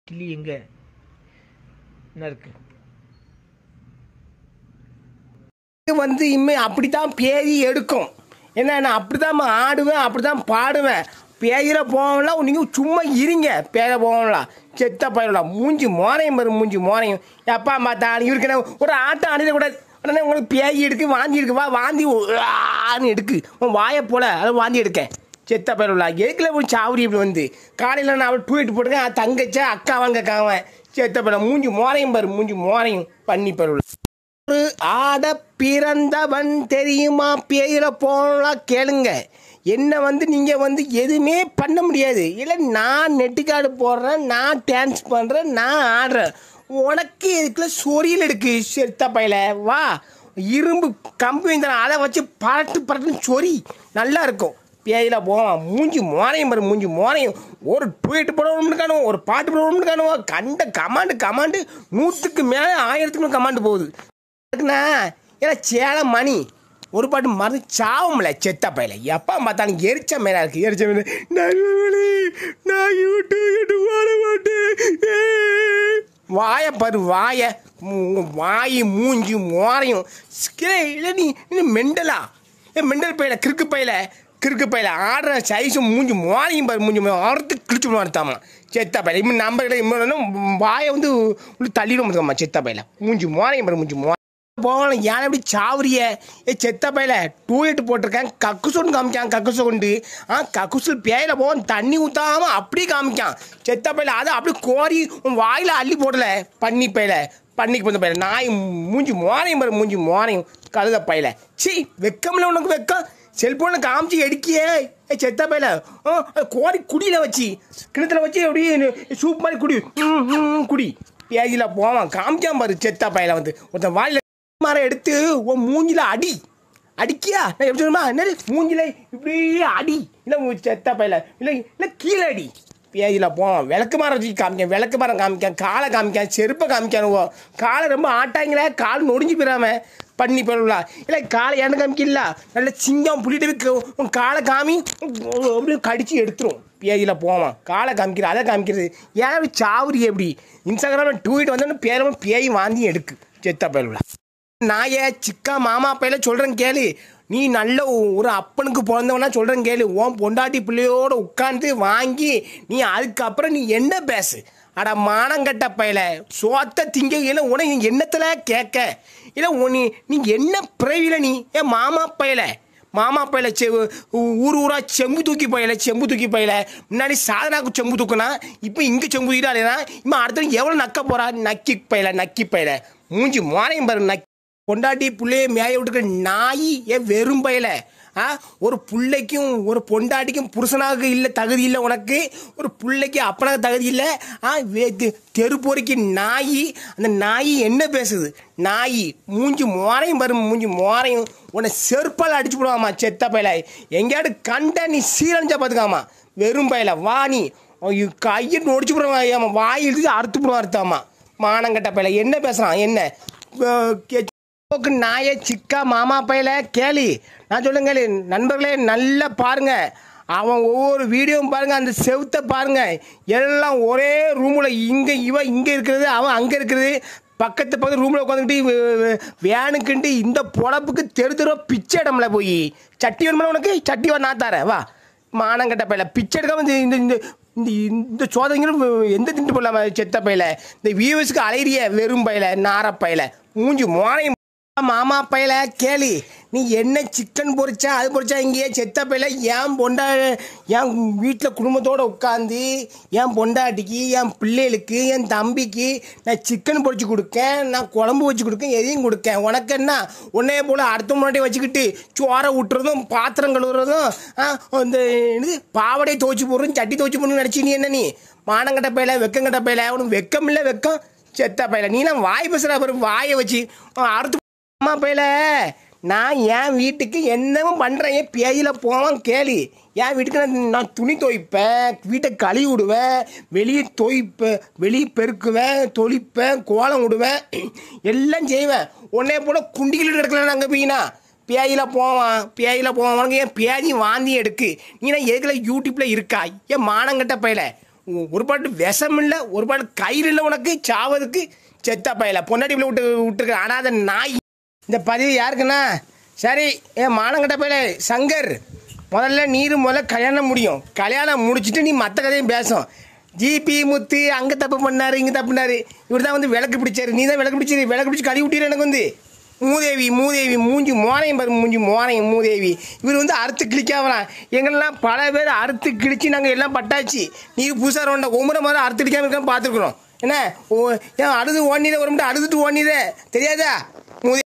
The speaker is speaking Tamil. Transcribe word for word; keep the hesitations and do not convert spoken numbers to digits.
கிளி எங்க என்ன இருக்கு வந்து இம்மே அப்படித்தான் பேய் எடுக்கும். என்ன நான் அப்படித்தான் ஆடுவேன், அப்படித்தான் பாடுவேன். பேயில போகலாம், நீங்கள் சும்மா இருங்க. பேர போகலாம் செத்த பயிரலாம் மூஞ்சி மோரையும் பாரு, மூஞ்சி மோரையும் எப்பா பார்த்தா இவருக்கு ஒரு ஆட்டம் ஆடிடக்கூடாது. உடனே உங்களுக்கு பேய் எடுக்கு, வாந்தி எடுக்கு, வா வாந்தி ஆன்னு எடுக்கு, உன் வாயை போல அதை வாந்தி எடுக்கேன். செத்த பயிரலாம் எதுக்குல போய் சாவரி இப்படி வந்து காலையில் நான் அவள் டூயிட்டு போட்டுருக்கேன். தங்கச்சா அக்கா வாங்க காவன் செத்த பயிர மூஞ்சி மோரையும் பாரு, மூஞ்சி மோரையும் பண்ணி பயிரலாம். ஒரு ஆட பிறந்தவன் தெரியுமா பேயில போகலாம் கேளுங்க. என்ன வந்து நீங்கள் வந்து எதுவுமே பண்ண முடியாது. இல்லை நான் நெட்டிக்கார்டு போடுறேன், நான் டான்ஸ் பண்ணுறேன், நான் ஆடுறேன். உனக்கு இதுக்குள்ள சொரியல் எடுக்கு செத்த பையில. வா இரும்பு கம்பி தரேன், அதை வச்சு பரட்டு பரட்டுன்னு சொறி நல்லா இருக்கும். பேயில போவான் மூஞ்சி மோரையும் பாரு, மூஞ்சி மோரையும். ஒரு ட்வீட் போடணும்னு காணும், ஒரு பாட்டு போடணும்னு காணும். கண்ட கமாண்டு கமாண்டு நூற்றுக்கு மேலே ஆயிரத்துக்கு கமாண்டு போகுது. இருக்குண்ணா ஏன்னா சேலம் மணி ஒரு பாட்டு மருந்து சாவும்ல செத்த பையில. எப்போ பார்த்தாலும் எரிச்ச மேலே இருக்கு, எரிச்ச மேலே. நான் யூடியூப் வாழ மாட்டேன். வாயை பாரு, வாயை வாய் மூஞ்சி மோரையும். இல்லை நீ இன்னும் மெண்டலா ஏன் மெண்டல் பையில, கிறுக்கு பையில, கிறுக்கு பையில ஆடுற சைஸும் மூஞ்சி மோரையும் பாரு, மூஞ்சி அறுத்து கிழிச்சு விடுவான் செத்த பையில. இன்னும் நம்பர்களை இன்னும் வாயை வந்து உள்ள தள்ளிடும் பார்த்துக்கம்மா செத்த பையில. மூஞ்சி மோரையும் பாரு, மூஞ்சி மோ போகணும். ஏன் எப்படி சாவரிய ஏ செத்த பையில டூலெட் போட்டிருக்கேன். கக்குசோன்னு காமிக்கான், கக்குசு கொண்டு ஆ கக்குசில் பேயில போவோம் தண்ணி ஊற்றாமல் அப்படியே காமிக்கான் செத்த பையில. அதை அப்படி கோரி உன் வாயில் அள்ளி போடலை பண்ணி பையில, பண்ணிக்கு போந்த பையில. நாய் மூஞ்சி மோரையும் பாரு, மூஞ்சி மோரையும் கழுத பையில. சி வெக்கமில்ல உனக்கு வெக்கம். செல்ஃபோனில் காமிச்சு எடுக்கியே ஏ செத்த பையில. கோரி குடியில் வச்சு கிணத்துல வச்சு எப்படி சூப் மாதிரி குடி குடி பேஜில் போவான் காமிக்காம பாரு செத்த பையில. வந்து ஒருத்தன் வாயில் மரம் எடுத்து உன் மூஞ்சில அடி அடிக்கியா. நான் எப்படி சொல்லுமா என்ன மூஞ்சில இப்படி அடி. இல்லை செத்த பையில, இல்லை இல்லை கீழே அடி. பேஜில் போவான் விளக்கு மரம் வச்சு காமிக்கேன், விளக்கு மரம் காமிக்கேன், காலை காமிக்கேன், செருப்பை காமிக்கானுவோ. காலை ரொம்ப ஆட்டாங்களே, கால் நொடிஞ்சு போயிடாம பண்ணி போயிடலாம். இல்லை காலை ஏன்னு காமிக்கல, நல்ல சிங்கம் புள்ளிட்டு உன் காலை காமி அப்படி கடிச்சு எடுத்துரும். பேஜில் போவான் காலை காமிக்கிறது, அதை காமிக்கிறது. ஏன் அப்படி சாவரி எப்படி இன்ஸ்டாகிராமில் டூயிட் வந்தோன்னு பேரும் பேய் வாந்தி எடுக்கு செத்த பயில. நாய சிக்கா மாமா பையில சொல்கிறேன் கேளு. நீ நல்ல ஒரு அப்பனுக்கு பிறந்தவனா சொல்கிறேன் கேளு. உன் பொண்டாட்டி பிள்ளையோடு உட்காந்து வாங்கி நீ அதுக்கப்புறம் நீ என்ன பேசு. அட மானங்கட்ட பையில சோத்த திங்க இல்லை உனக்கு எண்ணத்தில் கேட்க. இல்லை நீ நீ என்ன பிறவில நீ ஏன் மாமா பையில மாமா பையில செ ஊர் ஊரா செம்பு தூக்கி பையில, செம்பு தூக்கி பையில. முன்னாடி சாதனாக்கு செம்பு தூக்குனா இப்போ இங்கே செம்பு தூக்கிட்டா இல்லைனா இப்போ அடுத்த எவ்வளோ நக்க போகிறா நக்கி பையில, நக்கி பையில மூஞ்சி மானையும் பாரு. நக்கி பொண்டாட்டி பிள்ளைய மேய விட்டுக்கிற நாய் ஏன் வெறும் பையில. ஆ ஒரு பிள்ளைக்கும் ஒரு பொண்டாட்டிக்கும் புருஷனாக இல்லை தகுதி இல்லை உனக்கு, ஒரு பிள்ளைக்கு அப்பனாக தகுதி இல்லை. ஆ தெரு பொறுக்கி நாய். அந்த நாய் என்ன பேசுது நாய் மூஞ்சி மோரையும் பாரு, மூஞ்சி மோரையும். உன்னை செருப்பால் அடிச்சு போடுவாமா செத்த பையில. எங்கேயாவது கண்ட நீ சீரழிஞ்சா பார்த்துக்காமா வெறும் பையில. வா நீ கையை நொடிச்சு போடுவாங்க, வாய் எழுதி அறுத்து போடுவான் அறுத்தாமா மானங்கட்ட பையில. என்ன பேசுகிறான் என்ன நாய சிக்கா மாமா பையில கேளு. நான் சொல்லுங்க கேளு நண்பர்களே, நல்லா பாருங்க. அவன் ஒவ்வொரு வீடியோவும் பாருங்க, அந்த செவுத்தை பாருங்க. எல்லாம் ஒரே ரூமில் இங்கே இவ இங்கே இருக்கிறது, அவன் அங்கே இருக்கிறது. பக்கத்து பக்கத்து ரூமில் உட்காந்துக்கிட்டு வேனுக்குன்ட்டு இந்த பொழப்புக்கு தெரு தெருவா பிச்சை இடம்ல போய் சட்டி வேணுமா உனக்கு, சட்டி வா நான் தரேன் வா. மானங்கட்ட பையில பிச்சை எடுக்காம இந்த இந்த இந்த இந்த சோதனைகளும் எந்த திண்டு போடலாமா செத்த பையில. இந்த வியூவர்ஸுக்கு அலையிறிய வெறும் பையில நாரப்பையில மூஞ்சி மோனையும். மாமா பையில கேளு. நீ என்ன சிக்கன் பொரிச்சா அது பொரிச்சா இங்கேயே செத்த பையில. என் பொண்டா என் வீட்டில் குடும்பத்தோடு உட்காந்து என் பொண்டாட்டிக்கு என் பிள்ளைகளுக்கு என் தம்பிக்கு நான் சிக்கன் பொரிச்சு கொடுக்கேன், நான் குழம்பு வச்சு கொடுக்கேன், எதையும் கொடுக்கேன். உனக்கு என்ன உன்னையே போல் அடுத்த முன்னாடி வச்சுக்கிட்டு சோறை விட்டுறதும் பாத்திரம் கழுவுறதும் இந்த இது பாவடையை துவச்சி போடுறதும் சட்டி துவச்சி போடணும்னு நினச்சி நீ என்ன நீ மானங்கட்ட பையில, வெக்கங்கட்ட பையில. உனக்கு வெக்கம் இல்லை வெக்கம் செத்த பையில. நீலாம் வாய் பேசுகிற பிறகு வாயை வச்சு அறுத்து அம்மா பையில. நான் என் வீட்டுக்கு என்னவும் பண்ணுறேன். என் பேயில போவான் கேளு. என் வீட்டுக்கு நான் நான் துணி துவைப்பேன், வீட்டை கழுவி விடுவேன், வெளியே துவைப்பேன், வெளியே பெருக்குவேன், தொளிப்பேன், கோலம் விடுவேன், எல்லாம் செய்வேன். உடனே போல குண்டிக்கிட்டு எடுக்கலாம் நாங்கள் போயினா பேயில போவான் பேயில போவான். உனக்கு ஏன் பேதி வாந்தி எடுக்கு. நீனா எதுக்குல யூடியூப்பில் இருக்கா ஏன் மானங்கட்ட பையில. ஒரு பாட்டு விஷம் இல்லை, ஒரு பாட்டு கயிறு இல்லை உனக்கு சாவதுக்கு. செத்த பையல பொன்னாடி விட்டு விட்டுருக்க அனாத நாய். இந்த பதிவு யாருக்குண்ணா? சரி, ஏன் மானங்கட்ட பையல சங்கர், முதல்ல நீர் முதல்ல கல்யாணம் முடியும். கல்யாணம் முடிச்சுட்டு நீ மற்ற கதையும் பேசும். ஜிபி முத்து அங்கே தப்பு பண்ணாரு, இங்கே தப்பு பண்ணாரு. இவர் தான் வந்து விளக்கு பிடிச்சாரு, நீ தான் விளக்கு பிடிச்சாரு. விளக்கு பிடிச்சி கழுவி விட்டீர். எனக்கு வந்து மூதேவி மூதேவி மூஞ்சி மோனையும் பாரு, மூஞ்சி மோனையும் மூதேவி. இவர் வந்து அறுத்து கிழிக்காமலாம். எங்களெல்லாம் பல பேர் அறுத்து கிழிச்சு நாங்கள் எல்லாம் பட்டாச்சு. நீ புதுசாக ரோண்ட ஒவ்வொரு மாதிரி அறுத்து கிழிக்காம இருக்கான்னு பார்த்துருக்குறோம். என்ன ஓ ஏன் அழுது ஓடினே ஒரு மட்டும் அழுதுட்டு ஓடினே தெரியாதா? மூதே